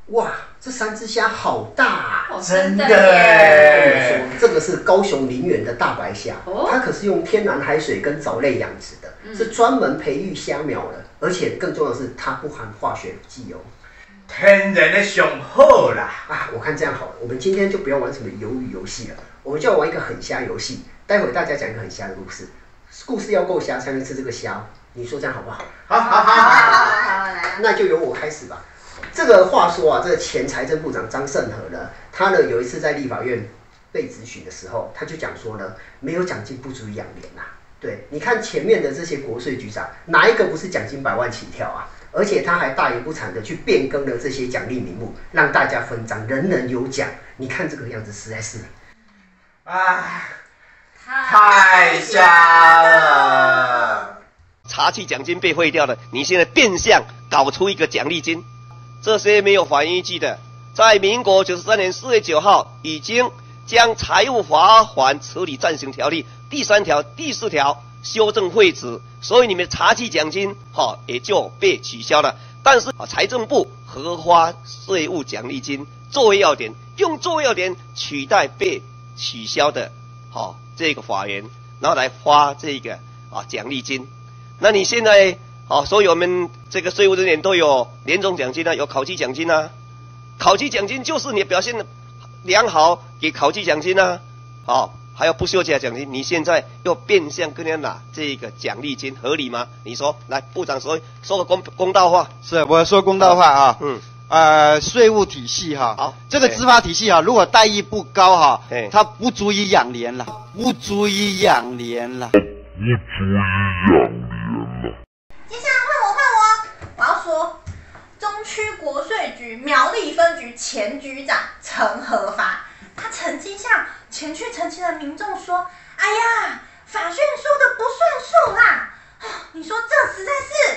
哇，这3只虾好大啊！ 哦， 真的耶！ 说这个是高雄林园的大白虾，它可是用天然海水跟藻类养殖的，是专门培育虾苗的，而且更重要的是它不含化学剂哦。 天然的上好啦！ 啊，我看这样好了，我们今天就不要玩什么鱿鱼游戏了，我们就要玩一个很虾游戏。待会大家讲一个很虾的故事，故事要够虾才能吃这个虾，你说这样好不好？ 好，来， 那就由我开始吧。这个话说啊，这个前财政部长张胜和呢，他呢有一次在立法院被质询的时候，他就讲说呢，没有奖金不足以养廉呐。对，你看前面的这些国税局长，哪一个不是奖金100万起跳啊？而且他还大言不惭的去变更了这些奖励名目，让大家分赃，人人有奖。你看这个样子，实在是， 太瞎了！ 茶具奖金被废掉了，你现在变相搞出一个奖励金，这些没有法律依据的，在民国93年4月9号已经将财务罚款处理暂行条例第3条、第4条修正废止，所以你们的茶具奖金也就被取消了。但是财政部核发税务奖励金作为要点，用作为要点取代被取消的这个法源，然后来发这个奖励金。那你现在所以我们这个税务人员都有年终奖金啊，有考绩奖金啊。考绩奖金就是你表现良好给考绩奖金啊，还有不休假奖金。你现在又变相跟人家拿这个奖励金，合理吗？你说，来，部长说个公道话。 是，我说公道话啊。税务体系好，这个执法体系如果待遇不高它不足以养廉了，不足以养廉了。 接下来换我要说，中区国税局苗栗分局前局长陈和发，他曾经向前去澄清的民众说：“哎呀，法院说的不算数啦！”你说这实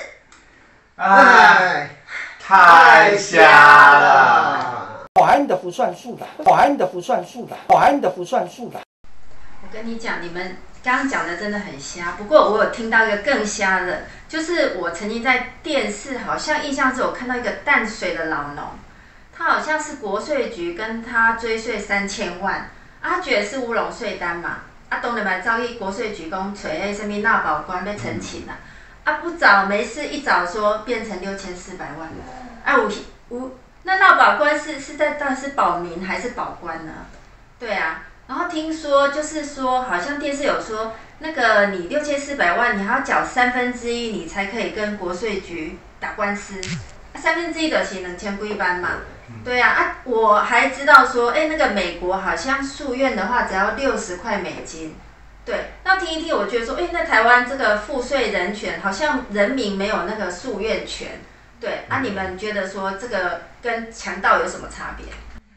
在是， 太瞎了！ 法院的不算数的，法院的不算数的，法院的不算数的。 我跟你讲，你们刚刚讲的真的很瞎。不过我有听到一个更瞎的，就是我曾经在电视好像印象中有看到一个淡水的老农，他好像是国税局跟他追税3000万，他觉得是乌龙税单嘛，当然嘛照去国税局讲找那什么纳保官要澄清啦，不找没事，一找说变成6400万，那纳保官是到底是保民还是保官呢？对啊。然后听说就是说，好像电视有说，那个你6400万，你还要缴1/3，你才可以跟国税局打官司。1/3就是2000几万嘛。对啊，我还知道说，那个美国好像诉愿的话只要60块美金。对，那听一听，我觉得说，那台湾这个赋税人权，好像人民没有那个诉愿权。对啊，你们觉得说这个跟强盗有什么差别？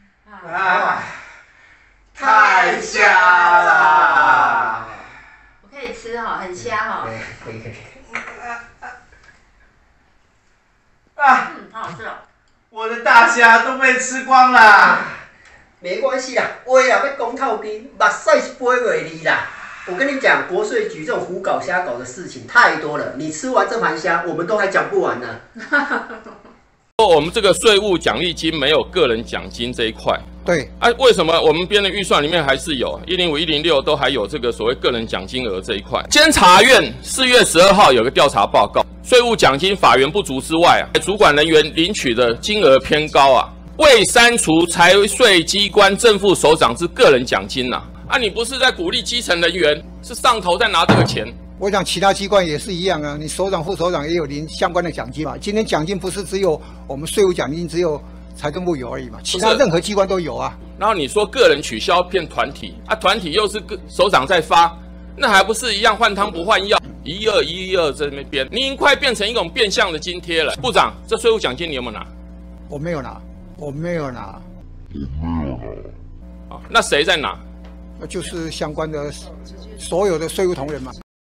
太瞎了！ 我可以吃很虾可以。 好好吃哦。 我的大虾都被吃光了。 没关系啦，话要讲透边，目屎是飞袂离啦。我跟你讲，国税局这种胡搞瞎搞的事情太多了，你吃完这盘虾，我们都还讲不完呢。 我们这个税务奖励金没有个人奖金这一块， 对， 为什么我们编的预算里面还是有105、106都还有这个所谓个人奖金额这一块？监察院4月12号有个调查报告，税务奖金法源不足之外主管人员领取的金额偏高未删除财税机关正副首长之个人奖金你不是在鼓励基层人员，是上头在拿这个钱。 我想其他机关也是一样你首长、副首长也有领相关的奖金嘛。今天奖金不是只有我们税务奖金，只有财政部有而已嘛，其他任何机关都有然后你说个人取消变团体团体又是首长在发，那还不是一样换汤不换药，112在那边，你已经快变成一种变相的津贴了。部长，这税务奖金你有没有拿？ 我没有拿。 那谁在拿？ 就是相关的所有的税务同仁嘛。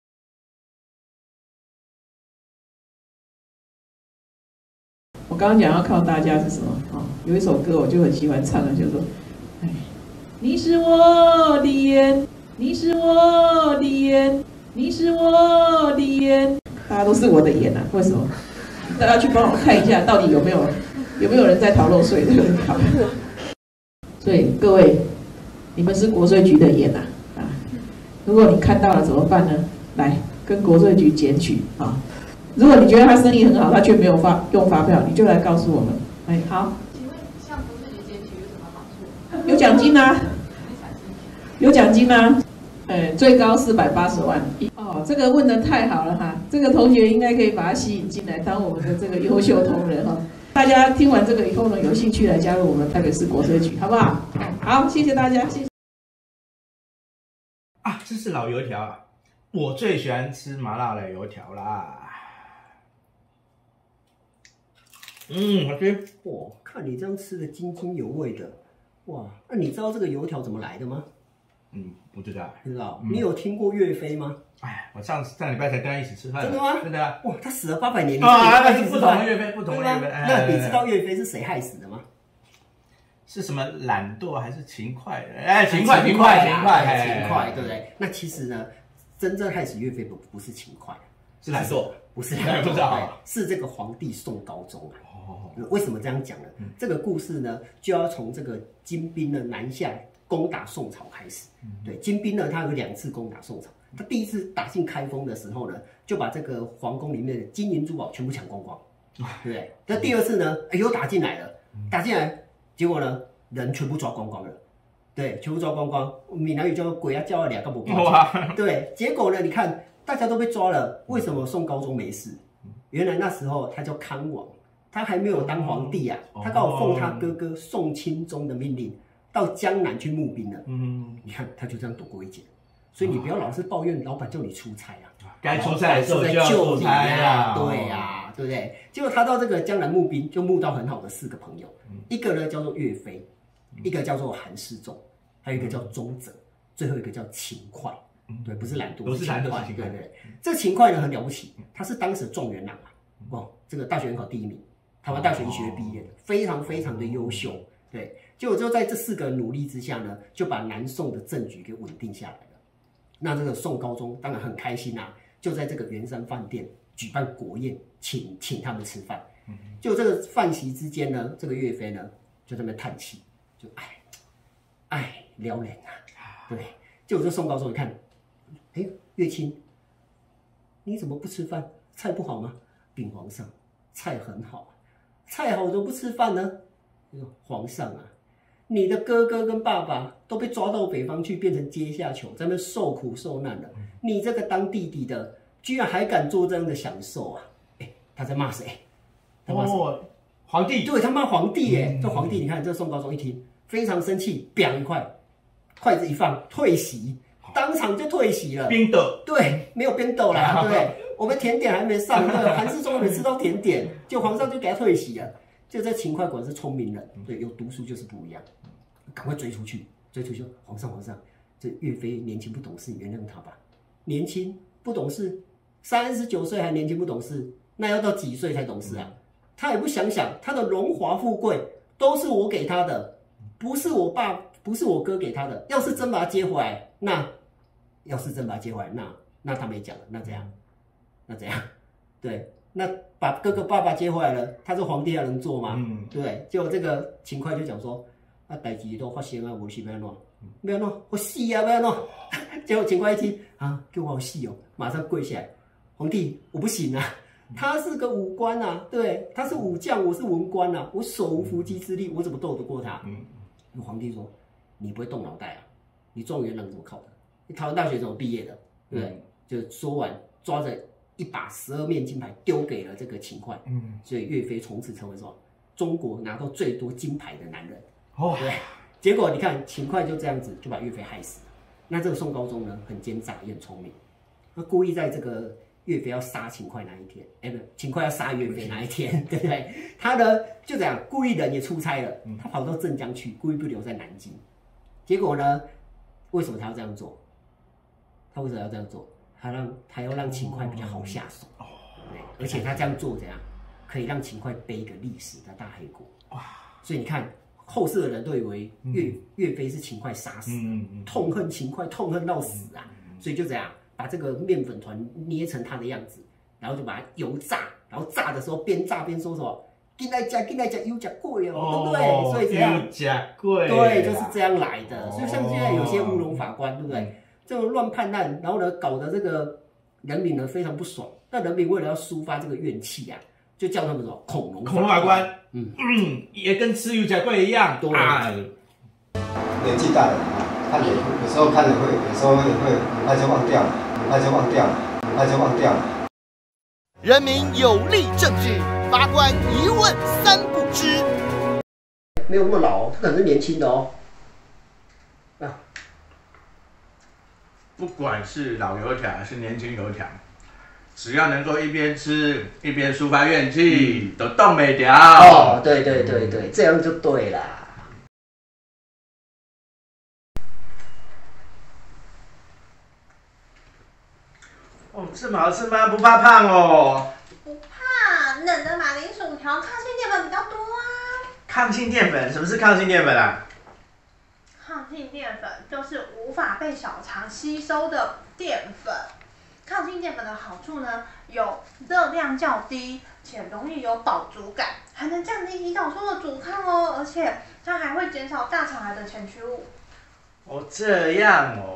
我刚刚讲要靠大家是什么？有一首歌我就很喜欢唱的，就是说，你是我的眼，你是我的眼，你是我的眼，大家都是我的眼为什么？大家去帮我看一下，到底有没有有没有人在逃漏税的？所以各位，你们是国税局的眼啊，如果你看到了怎么办呢？来跟国税局检举啊！如果你觉得他生意很好，他却没有用发票，你就来告诉我们。哎，好。 请问向国税局检举有什么好处？ 有奖金啊，有奖金啊，最高480万。哦，这个问得太好了哈，这个同学应该可以把他吸引进来，当我们的这个优秀同仁哈。大家听完这个以后呢，有兴趣来加入我们台北市国税局，好不好？好，谢谢大家，谢谢。 啊，这是老油条啊，我最喜欢吃麻辣的油条啦。好吃。 哇，看你这样吃的津津有味的，哇，那你知道这个油条怎么来的吗？ 不知道。 不知道。你有听过岳飞吗？ 哎，我上礼拜才跟他一起吃饭。 真的吗？ 真的啊。 哇，他死了800年。 那是不同的岳飞，不同的岳飞。 那你知道岳飞是谁害死的吗？ 是什么懒惰还是勤快？勤快， 对不对？那其实呢，真正害死岳飞不是勤快， 是懒惰， 不是懒惰， 不知道， 是这个皇帝宋高宗啊。为什么这样讲呢？这个故事呢，就要从这个金兵呢南下攻打宋朝开始。对，金兵呢，他有2次攻打宋朝。他第一次打进开封的时候呢，就把这个皇宫里面的金银珠宝全部抢光光，对不对？那第2次呢，又打进来了，结果呢，人全部抓光光了。对，全部抓光光。闽南语叫鬼啊叫了2个不光。对，结果呢，你看大家都被抓了，为什么宋高宗没事？原来那时候他叫康王，他还没有当皇帝啊，他刚好奉他哥哥宋钦宗的命令到江南去募兵了。你看他就这样躲过一劫。所以你不要老是抱怨老板叫你出差啊， 该出差的时候就要出差啊， 对呀，对不对？结果他到这个江南募兵，就募到很好的4个朋友，一个呢叫做岳飞，一个叫做韩世忠，还有一个叫宗泽，最后一个叫勤快。对，不是懒惰，是勤快。对，这勤快呢很了不起，他是当时的状元郎啊，哇，这个大学联考第1名，台湾大学医学毕业的，非常非常的优秀。对，结果就在这4个努力之下呢，就把南宋的政局给稳定下来了。那这个宋高宗当然很开心啊，就在这个圆山饭店举办国宴，请他们吃饭。就这个饭席之间呢，这个岳飞呢就在那边叹气，就唉撩人啊，对。结果这宋高宗一看，岳亲，你怎么不吃饭？菜不好吗？禀皇上，菜很好，菜好怎么不吃饭呢？皇上啊，你的哥哥跟爸爸都被抓到北方去，变成阶下囚，在那受苦受难了。你这个当弟弟的，居然还敢做这样的享受啊！他在骂谁？他骂谁？ 皇帝。 对，他骂皇帝耶！这皇帝，你看这宋高宗一听，非常生气，啪一块，筷子一放，退席，当场就退席了。 冰豆。 对，没有冰豆啦，对不对？我们甜点还没上，对，韩世忠还没吃到甜点，就皇上就给他退席了。就这勤快果然是聪明人，对，有读书就是不一样，赶快追出去，皇上，这岳飞年轻不懂事，你原谅他吧。年轻不懂事，39岁还年轻不懂事，那要到几岁才懂事啊？他也不想想，他的荣华富贵都是我给他的，不是我爸，不是我哥给他的。要是真把他接回来，那他没讲了，那怎样？对。那把哥哥爸爸接回来了，他是皇帝还能做吗？对，结果这个勤快就讲说，代志都发生啊，我是要怎？要怎？我死啊，要怎？结果勤快一听啊，给我好戏哦，马上跪下来，皇帝我不行啊，他是个武官啊，对，他是武将，我是文官啊，我手无缚鸡之力，我怎么斗得过他？皇帝说，你不会动脑袋啊，你状元郎怎么考的？你台湾大学怎么毕业的？对不对？就说完，抓着一把12面金牌丢给了这个勤快，所以岳飞从此成为什么？中国拿到最多金牌的男人。对，结果你看勤快就这样子就把岳飞害死了。那这个宋高宗呢，很奸诈也很聪明，他故意在这个岳飞要杀勤快那一天，不，勤快要杀岳飞那一天，对不对？他呢就这样故意人也出差了，他跑到镇江去，故意不留在南京。结果呢，为什么他要这样做？他为什么要这样做？他要让勤快比较好下手，对，而且他这样做怎样，可以让勤快背一个历史的大黑锅。所以你看后世的人都以为岳飞是勤快杀死，痛恨勤快，痛恨到死啊！所以就这样把这个面粉团捏成他的样子，然后就把它油炸，然后炸的时候边炸边说什么进来吃油吃贵哦，对不对？所以这样油吃贵， 对，就是这样来的。所以像现在有些乌龙法官，对不对？就乱判案，然后呢，搞得这个人民呢非常不爽。那人民为了要抒发这个怨气啊，就叫他们什么恐龙法官，也跟吃油吃贵一样。 对， 年纪大了啊，看了有时候看了会，有时候会很快就忘掉了。 人民有力证据，法官一问三不知。 没有那么老，他可能是年轻的哦。 不管是老油条还是年轻油条，只要能够一边吃一边抒发怨气，都冻没掉。 哦，对，这样就对啦。 哦，这么好吃吗？不怕胖哦？ 不怕，冷的马铃薯条抗性淀粉比较多啊。 抗性淀粉？什么是抗性淀粉啊？ 抗性淀粉就是无法被小肠吸收的淀粉。抗性淀粉的好处呢，有热量较低，且容易有饱足感，还能降低胰岛素的阻抗哦，而且它还会减少大肠癌的前驱物。 哦，这样哦。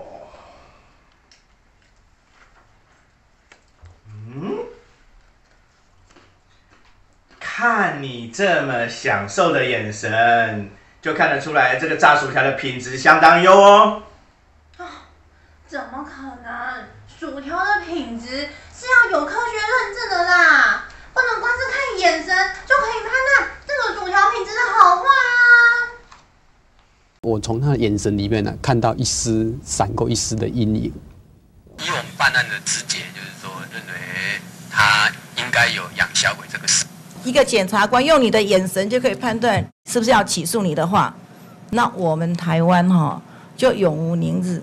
看你这么享受的眼神，就看得出来这个炸薯条的品质相当优哦。 怎么可能？薯条的品质是要有科学认证的啦，不能光是看眼神就可以判断这个薯条品质的好坏啊。 我从他的眼神里面呢，看到闪过一丝的阴影。 以我们办案的直觉，就是说认为他应该有养小鬼这个事。 一个检察官用你的眼神就可以判断是不是要起诉你的话，那我们台湾就永无宁日。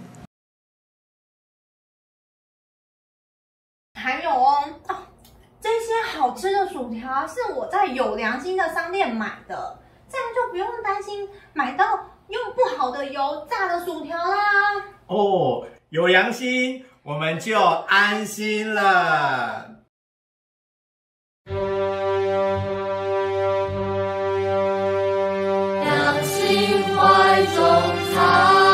还有这些好吃的薯条是我在有良心的商店买的，这样就不用担心买到用不好的油炸的薯条啦。 哦，有良心，我们就安心了。 良心怀中藏。